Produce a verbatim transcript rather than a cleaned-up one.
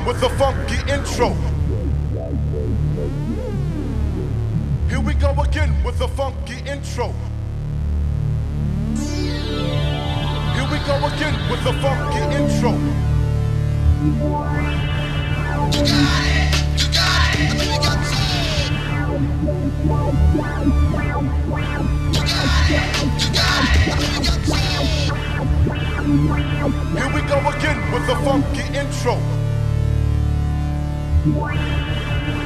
with the funky intro. Here we go again with the funky intro. Here we go again with the funky intro. You got it, you got it, you got it. You got it, you got it, you got it. Here we go again with the funky intro.